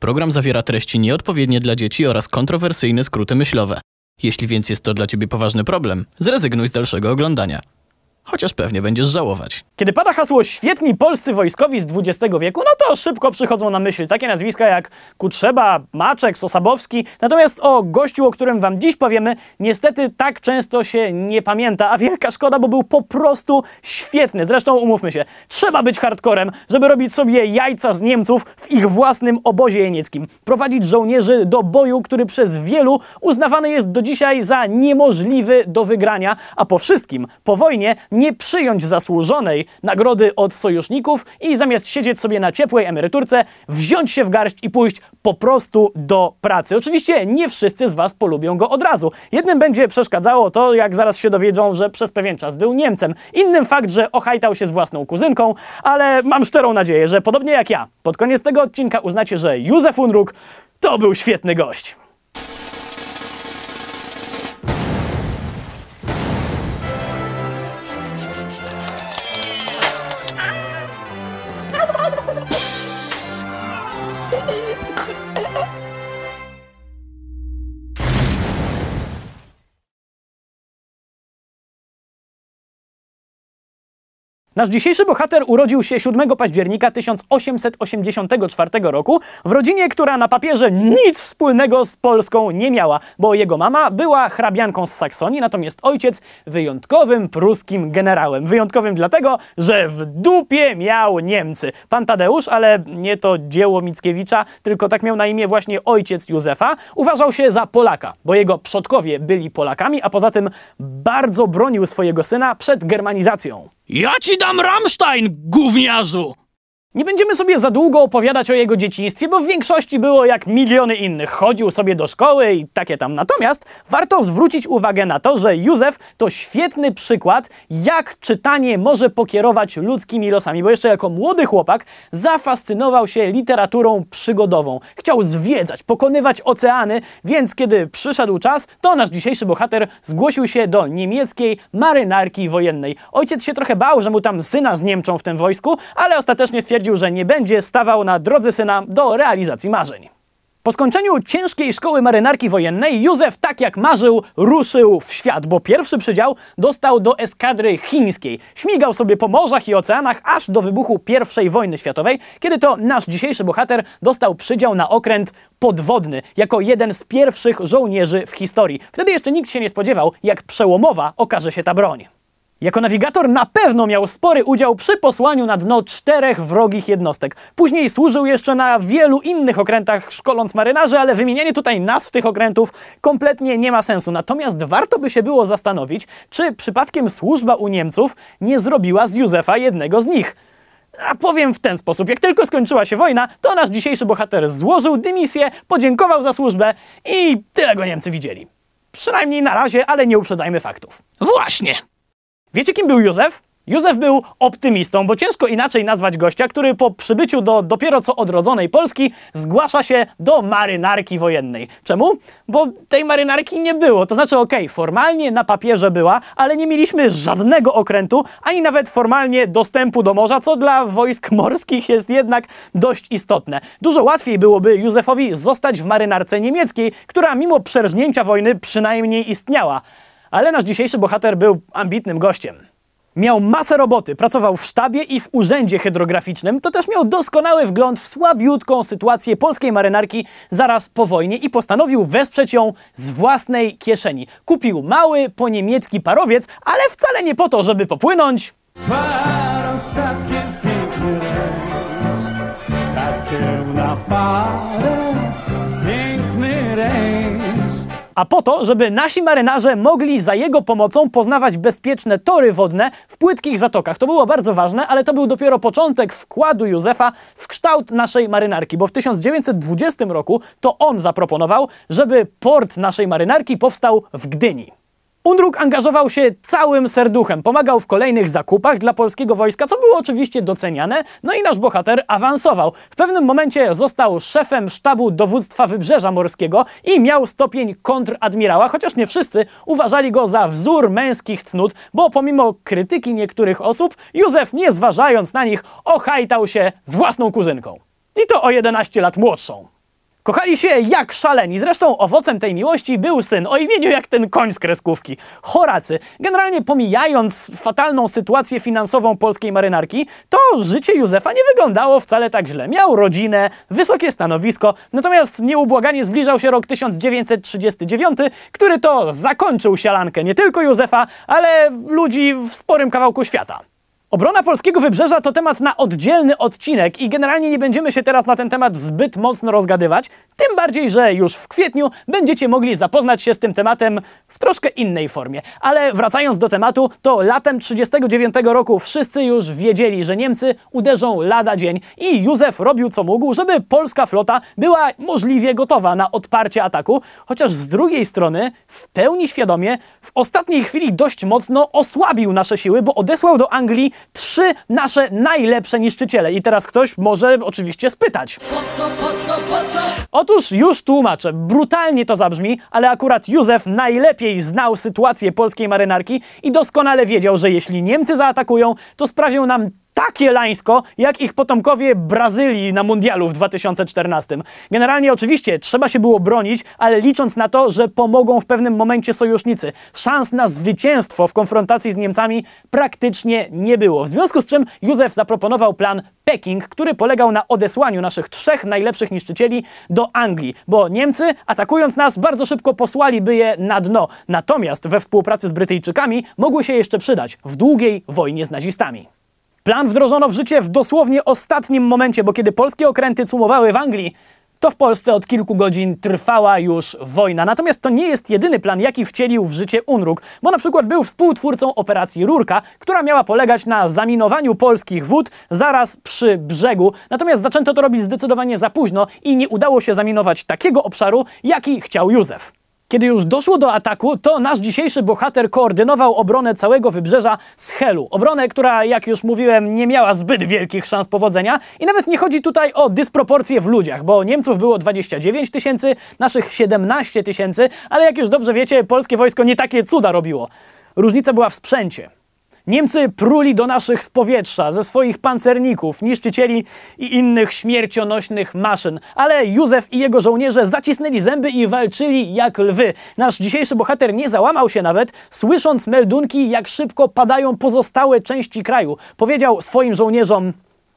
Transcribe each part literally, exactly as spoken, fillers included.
Program zawiera treści nieodpowiednie dla dzieci oraz kontrowersyjne skróty myślowe. Jeśli więc jest to dla ciebie poważny problem, zrezygnuj z dalszego oglądania. Chociaż pewnie będziesz żałować. Kiedy pada hasło świetni polscy wojskowi z dwudziestego wieku, no to szybko przychodzą na myśl takie nazwiska jak Kutrzeba, Maczek, Sosabowski. Natomiast o gościu, o którym wam dziś powiemy, niestety tak często się nie pamięta, a wielka szkoda, bo był po prostu świetny. Zresztą umówmy się, trzeba być hardcorem, żeby robić sobie jajca z Niemców w ich własnym obozie jenieckim. Prowadzić żołnierzy do boju, który przez wielu uznawany jest do dzisiaj za niemożliwy do wygrania, a po wszystkim, po wojnie, nie przyjąć zasłużonej nagrody od sojuszników i zamiast siedzieć sobie na ciepłej emeryturce, wziąć się w garść i pójść po prostu do pracy. Oczywiście nie wszyscy z was polubią go od razu. Jednym będzie przeszkadzało to, jak zaraz się dowiedzą, że przez pewien czas był Niemcem. Innym fakt, że ochajtał się z własną kuzynką, ale mam szczerą nadzieję, że podobnie jak ja, pod koniec tego odcinka uznacie, że Józef Unruk to był świetny gość. Nasz dzisiejszy bohater urodził się siódmego października tysiąc osiemset osiemdziesiątego czwartego roku w rodzinie, która na papierze nic wspólnego z Polską nie miała, bo jego mama była hrabianką z Saksonii, natomiast ojciec wyjątkowym pruskim generałem. Wyjątkowym dlatego, że w dupie miał Niemcy. Pan Tadeusz, ale nie to dzieło Mickiewicza, tylko tak miał na imię właśnie ojciec Józefa, uważał się za Polaka, bo jego przodkowie byli Polakami, a poza tym bardzo bronił swojego syna przed germanizacją. Ja ci dam Rammstein, gówniarzu! Nie będziemy sobie za długo opowiadać o jego dzieciństwie, bo w większości było jak miliony innych. Chodził sobie do szkoły i takie tam. Natomiast warto zwrócić uwagę na to, że Józef to świetny przykład, jak czytanie może pokierować ludzkimi losami, bo jeszcze jako młody chłopak zafascynował się literaturą przygodową. Chciał zwiedzać, pokonywać oceany, więc kiedy przyszedł czas, to nasz dzisiejszy bohater zgłosił się do niemieckiej marynarki wojennej. Ojciec się trochę bał, że mu tam syna zniemczą w tym wojsku, ale ostatecznie stwierdził, że nie będzie stawał na drodze syna do realizacji marzeń. Po skończeniu ciężkiej szkoły marynarki wojennej Józef, tak jak marzył, ruszył w świat, bo pierwszy przydział dostał do eskadry chińskiej. Śmigał sobie po morzach i oceanach aż do wybuchu pierwszej wojny światowej, kiedy to nasz dzisiejszy bohater dostał przydział na okręt podwodny, jako jeden z pierwszych żołnierzy w historii. Wtedy jeszcze nikt się nie spodziewał, jak przełomowa okaże się ta broń. Jako nawigator na pewno miał spory udział przy posłaniu na dno czterech wrogich jednostek. Później służył jeszcze na wielu innych okrętach, szkoląc marynarzy, ale wymienianie tutaj nazw tych okrętów kompletnie nie ma sensu. Natomiast warto by się było zastanowić, czy przypadkiem służba u Niemców nie zrobiła z Józefa jednego z nich. A powiem w ten sposób, jak tylko skończyła się wojna, to nasz dzisiejszy bohater złożył dymisję, podziękował za służbę i tyle go Niemcy widzieli. Przynajmniej na razie, ale nie uprzedzajmy faktów. Właśnie! Wiecie, kim był Józef? Józef był optymistą, bo ciężko inaczej nazwać gościa, który po przybyciu do dopiero co odrodzonej Polski zgłasza się do marynarki wojennej. Czemu? Bo tej marynarki nie było. To znaczy, okej, okay, formalnie na papierze była, ale nie mieliśmy żadnego okrętu, ani nawet formalnie dostępu do morza, co dla wojsk morskich jest jednak dość istotne. Dużo łatwiej byłoby Józefowi zostać w marynarce niemieckiej, która mimo przerżnięcia wojny przynajmniej istniała. Ale nasz dzisiejszy bohater był ambitnym gościem. Miał masę roboty, pracował w sztabie i w urzędzie hydrograficznym, to też miał doskonały wgląd w słabiutką sytuację polskiej marynarki zaraz po wojnie i postanowił wesprzeć ją z własnej kieszeni. Kupił mały, poniemiecki parowiec, ale wcale nie po to, żeby popłynąć, Parą statkiem piękny rejs, statkiem na parę, piękny rejs. a po to, żeby nasi marynarze mogli za jego pomocą poznawać bezpieczne tory wodne w płytkich zatokach. To było bardzo ważne, ale to był dopiero początek wkładu Józefa w kształt naszej marynarki, bo w tysiąc dziewięćset dwudziestym roku to on zaproponował, żeby port naszej marynarki powstał w Gdyni. Unruk angażował się całym serduchem, pomagał w kolejnych zakupach dla polskiego wojska, co było oczywiście doceniane, no i nasz bohater awansował. W pewnym momencie został szefem sztabu dowództwa Wybrzeża Morskiego i miał stopień kontradmirała, chociaż nie wszyscy uważali go za wzór męskich cnót, bo pomimo krytyki niektórych osób, Józef, nie zważając na nich, ochajtał się z własną kuzynką. I to o jedenaście lat młodszą. Kochali się jak szaleni. Zresztą owocem tej miłości był syn o imieniu jak ten koń z kreskówki. Horacy. Generalnie pomijając fatalną sytuację finansową polskiej marynarki, to życie Józefa nie wyglądało wcale tak źle. Miał rodzinę, wysokie stanowisko, natomiast nieubłaganie zbliżał się rok tysiąc dziewięćset trzydziesty dziewiąty, który to zakończył sielankę nie tylko Józefa, ale ludzi w sporym kawałku świata. Obrona polskiego wybrzeża to temat na oddzielny odcinek i generalnie nie będziemy się teraz na ten temat zbyt mocno rozgadywać, tym bardziej, że już w kwietniu będziecie mogli zapoznać się z tym tematem w troszkę innej formie. Ale wracając do tematu, to latem trzydziestego dziewiątego roku wszyscy już wiedzieli, że Niemcy uderzą lada dzień i Józef robił co mógł, żeby polska flota była możliwie gotowa na odparcie ataku, chociaż z drugiej strony w pełni świadomie w ostatniej chwili dość mocno osłabił nasze siły, bo odesłał do Anglii trzy nasze najlepsze niszczyciele. I teraz ktoś może oczywiście spytać. Po co, po co, po co? Otóż już tłumaczę. Brutalnie to zabrzmi, ale akurat Józef najlepiej znał sytuację polskiej marynarki i doskonale wiedział, że jeśli Niemcy zaatakują, to sprawią nam takie lańsko, jak ich potomkowie Brazylii na mundialu w dwa tysiące czternastym. Generalnie oczywiście trzeba się było bronić, ale licząc na to, że pomogą w pewnym momencie sojusznicy, szans na zwycięstwo w konfrontacji z Niemcami praktycznie nie było. W związku z czym Józef zaproponował plan Peking, który polegał na odesłaniu naszych trzech najlepszych niszczycieli do Anglii, bo Niemcy, atakując nas, bardzo szybko posłaliby je na dno. Natomiast we współpracy z Brytyjczykami mogły się jeszcze przydać w długiej wojnie z nazistami. Plan wdrożono w życie w dosłownie ostatnim momencie, bo kiedy polskie okręty cumowały w Anglii, to w Polsce od kilku godzin trwała już wojna. Natomiast to nie jest jedyny plan, jaki wcielił w życie UNRUK, bo na przykład był współtwórcą operacji Rurka, która miała polegać na zaminowaniu polskich wód zaraz przy brzegu. Natomiast zaczęto to robić zdecydowanie za późno i nie udało się zaminować takiego obszaru, jaki chciał Józef. Kiedy już doszło do ataku, to nasz dzisiejszy bohater koordynował obronę całego wybrzeża z Helu. Obronę, która, jak już mówiłem, nie miała zbyt wielkich szans powodzenia i nawet nie chodzi tutaj o dysproporcje w ludziach, bo Niemców było dwadzieścia dziewięć tysięcy, naszych siedemnaście tysięcy, ale jak już dobrze wiecie, polskie wojsko nie takie cuda robiło. Różnica była w sprzęcie. Niemcy pruli do naszych z powietrza, ze swoich pancerników, niszczycieli i innych śmiercionośnych maszyn. Ale Józef i jego żołnierze zacisnęli zęby i walczyli jak lwy. Nasz dzisiejszy bohater nie załamał się nawet, słysząc meldunki, jak szybko padają pozostałe części kraju. Powiedział swoim żołnierzom: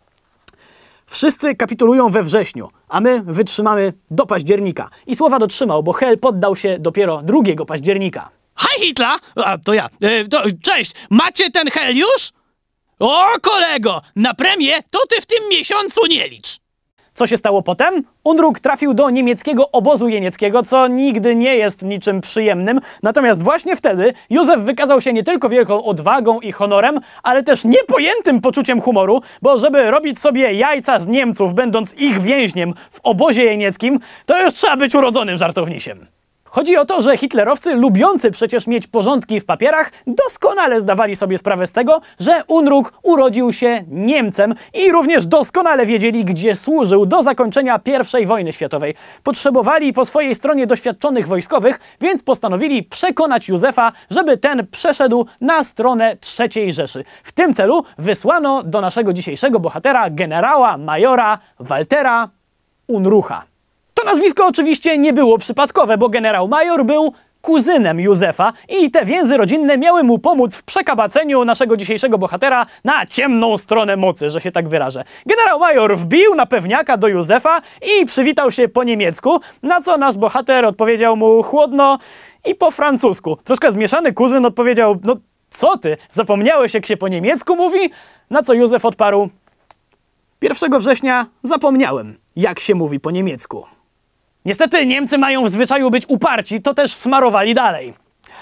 wszyscy kapitulują we wrześniu, a my wytrzymamy do października. I słowa dotrzymał, bo Hel poddał się dopiero drugiego października. Hej Hitler! A, to ja. E, to, cześć! Macie ten hel już? O, kolego! Na premię to ty w tym miesiącu nie licz! Co się stało potem? UNRUK trafił do niemieckiego obozu jenieckiego, co nigdy nie jest niczym przyjemnym. Natomiast właśnie wtedy Józef wykazał się nie tylko wielką odwagą i honorem, ale też niepojętym poczuciem humoru, bo żeby robić sobie jajca z Niemców, będąc ich więźniem w obozie jenieckim, to już trzeba być urodzonym żartownisiem. Chodzi o to, że hitlerowcy, lubiący przecież mieć porządki w papierach, doskonale zdawali sobie sprawę z tego, że UNRUK urodził się Niemcem i również doskonale wiedzieli, gdzie służył do zakończenia pierwszej wojny światowej. Potrzebowali po swojej stronie doświadczonych wojskowych, więc postanowili przekonać Józefa, żeby ten przeszedł na stronę trzeciej Rzeszy. W tym celu wysłano do naszego dzisiejszego bohatera generała majora Waltera Unrucha. To nazwisko oczywiście nie było przypadkowe, bo generał major był kuzynem Józefa i te więzy rodzinne miały mu pomóc w przekabaceniu naszego dzisiejszego bohatera na ciemną stronę mocy, że się tak wyrażę. Generał major wbił na pewniaka do Józefa i przywitał się po niemiecku, na co nasz bohater odpowiedział mu chłodno i po francusku. Troszkę zmieszany kuzyn odpowiedział: no co ty, zapomniałeś jak się po niemiecku mówi? Na co Józef odparł: pierwszego września zapomniałem jak się mówi po niemiecku. Niestety Niemcy mają w zwyczaju być uparci, to też smarowali dalej.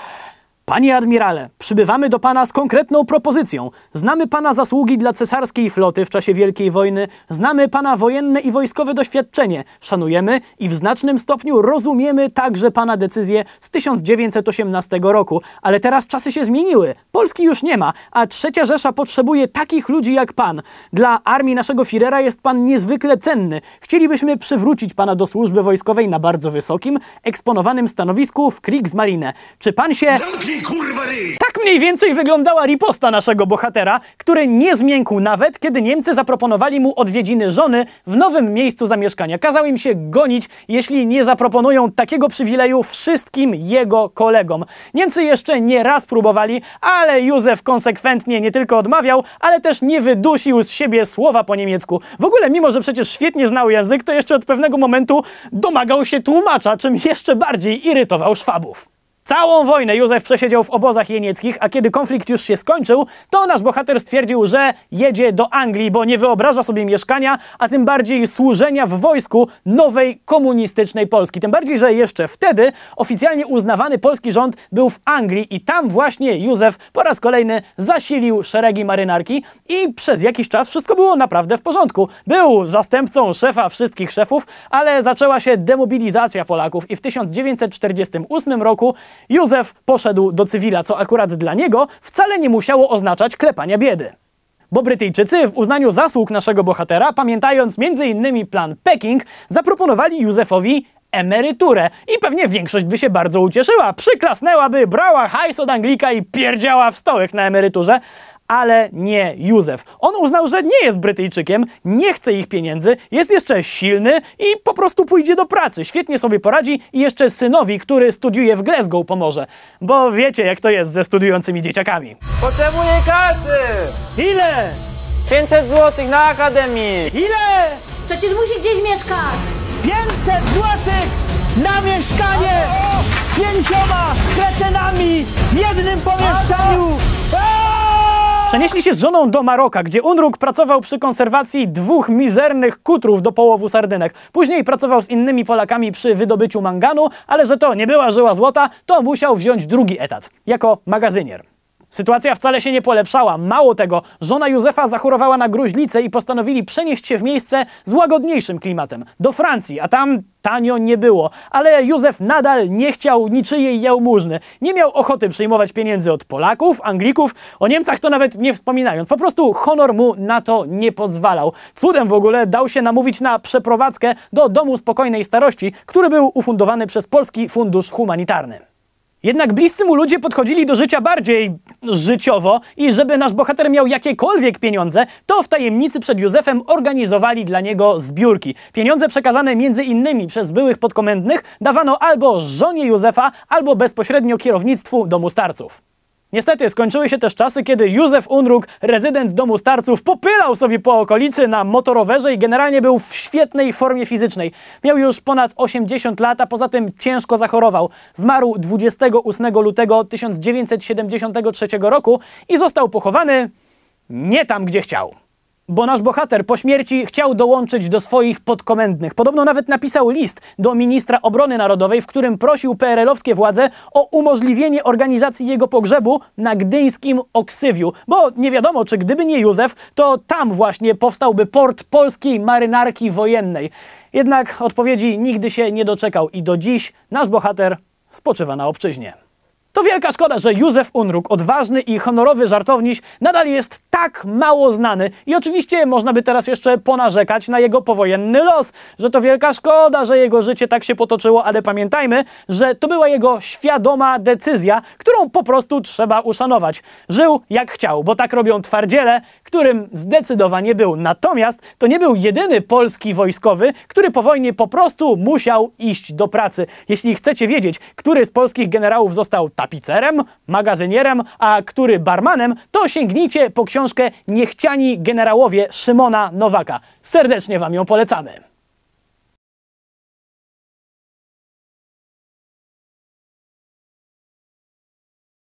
Panie admirale, przybywamy do pana z konkretną propozycją. Znamy pana zasługi dla cesarskiej floty w czasie Wielkiej Wojny, znamy pana wojenne i wojskowe doświadczenie, szanujemy i w znacznym stopniu rozumiemy także pana decyzję z tysiąc dziewięćset osiemnastego roku. Ale teraz czasy się zmieniły, Polski już nie ma, a trzecia Rzesza potrzebuje takich ludzi jak pan. Dla armii naszego Führera jest pan niezwykle cenny. Chcielibyśmy przywrócić pana do służby wojskowej na bardzo wysokim, eksponowanym stanowisku w Kriegsmarine. Czy pan się... Zamknij kurwa ryj! Tak mniej więcej wyglądała riposta naszego bohatera, który nie zmiękł nawet, kiedy Niemcy zaproponowali mu odwiedziny żony w nowym miejscu zamieszkania. Kazał im się gonić, jeśli nie zaproponują takiego przywileju wszystkim jego kolegom. Niemcy jeszcze nie raz próbowali, ale Józef konsekwentnie nie tylko odmawiał, ale też nie wydusił z siebie słowa po niemiecku. W ogóle, mimo że przecież świetnie znał język, to jeszcze od pewnego momentu domagał się tłumacza, czym jeszcze bardziej irytował Szwabów. Całą wojnę Józef przesiedział w obozach jenieckich, a kiedy konflikt już się skończył, to nasz bohater stwierdził, że jedzie do Anglii, bo nie wyobraża sobie mieszkania, a tym bardziej służenia w wojsku nowej komunistycznej Polski. Tym bardziej, że jeszcze wtedy oficjalnie uznawany polski rząd był w Anglii i tam właśnie Józef po raz kolejny zasilił szeregi marynarki i przez jakiś czas wszystko było naprawdę w porządku. Był zastępcą szefa wszystkich szefów, ale zaczęła się demobilizacja Polaków i w tysiąc dziewięćset czterdziestym ósmym roku Józef poszedł do cywila, co akurat dla niego wcale nie musiało oznaczać klepania biedy. Bo Brytyjczycy w uznaniu zasług naszego bohatera, pamiętając między innymi plan Peking, zaproponowali Józefowi emeryturę. I pewnie większość by się bardzo ucieszyła, przyklasnęłaby, brała hajs od Anglika i pierdziała w stołek na emeryturze. Ale nie Józef. On uznał, że nie jest Brytyjczykiem, nie chce ich pieniędzy, jest jeszcze silny i po prostu pójdzie do pracy. Świetnie sobie poradzi i jeszcze synowi, który studiuje w Glasgow, pomoże. Bo wiecie, jak to jest ze studiującymi dzieciakami. Potrzebuję kasy! Ile? pięćset złotych na akademii! Ile? Przecież musi gdzieś mieszkać! pięćset złotych na mieszkanie! Pięcioma kretynami w jednym pomieszczeniu! Przenieśli się z żoną do Maroka, gdzie Unruk pracował przy konserwacji dwóch mizernych kutrów do połowu sardynek. Później pracował z innymi Polakami przy wydobyciu manganu, ale że to nie była żyła złota, to musiał wziąć drugi etat, jako magazynier. Sytuacja wcale się nie polepszała. Mało tego, żona Józefa zachorowała na gruźlicę i postanowili przenieść się w miejsce z łagodniejszym klimatem, do Francji, a tam tanio nie było. Ale Józef nadal nie chciał niczyjej jałmużny. Nie miał ochoty przyjmować pieniędzy od Polaków, Anglików, o Niemcach to nawet nie wspominając. Po prostu honor mu na to nie pozwalał. Cudem w ogóle dał się namówić na przeprowadzkę do Domu Spokojnej Starości, który był ufundowany przez Polski Fundusz Humanitarny. Jednak bliscy mu ludzie podchodzili do życia bardziej życiowo i żeby nasz bohater miał jakiekolwiek pieniądze, to w tajemnicy przed Józefem organizowali dla niego zbiórki. Pieniądze przekazane między innymi przez byłych podkomendnych dawano albo żonie Józefa, albo bezpośrednio kierownictwu Domu Starców. Niestety skończyły się też czasy, kiedy Józef Unruk, rezydent Domu Starców, popylał sobie po okolicy na motorowerze i generalnie był w świetnej formie fizycznej. Miał już ponad osiemdziesiąt lat, a poza tym ciężko zachorował. Zmarł dwudziestego ósmego lutego tysiąc dziewięćset siedemdziesiątego trzeciego roku i został pochowany nie tam, gdzie chciał. Bo nasz bohater po śmierci chciał dołączyć do swoich podkomendnych. Podobno nawet napisał list do ministra obrony narodowej, w którym prosił P R L-owskie władze o umożliwienie organizacji jego pogrzebu na gdyńskim Oksywiu. Bo nie wiadomo, czy gdyby nie Józef, to tam właśnie powstałby port polskiej marynarki wojennej. Jednak odpowiedzi nigdy się nie doczekał i do dziś nasz bohater spoczywa na obczyźnie. To wielka szkoda, że Józef Unruk, odważny i honorowy żartowniś, nadal jest tak mało znany. I oczywiście można by teraz jeszcze ponarzekać na jego powojenny los, że to wielka szkoda, że jego życie tak się potoczyło, ale pamiętajmy, że to była jego świadoma decyzja, którą po prostu trzeba uszanować. Żył jak chciał, bo tak robią twardziele, którym zdecydowanie był. Natomiast to nie był jedyny polski wojskowy, który po wojnie po prostu musiał iść do pracy. Jeśli chcecie wiedzieć, który z polskich generałów został tapicerem, magazynierem, a który barmanem, to sięgnijcie po książkę Niechciani generałowie Szymona Nowaka. Serdecznie wam ją polecamy.